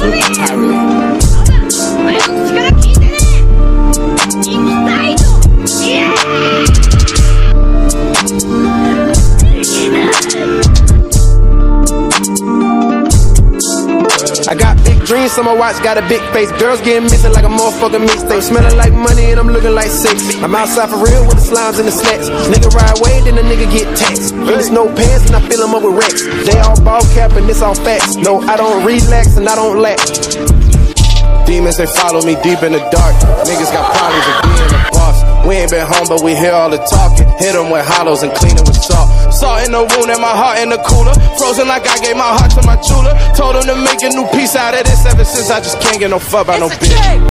I got big dreams, so my watch got a big face. Girls getting missing like a motherfucking mixtape. Smelling like money and I'm looking like sex. I'm outside for real with the slimes and the slacks. Nigga ride away, then the nigga get taxed. There's no pants and I fill them up with racks. They all ball cap and this all facts. No, I don't relax and I don't lack. Demons, they follow me deep in the dark. Niggas got problems with being a boss. We ain't been home, but we hear all the talking. Hit them with hollows and clean it with salt. Salt in the wound and my heart in the cooler. Frozen like I gave my heart to my jeweler. Told him to make a new piece out of this. Ever since I just can't get no fuck by no bitch.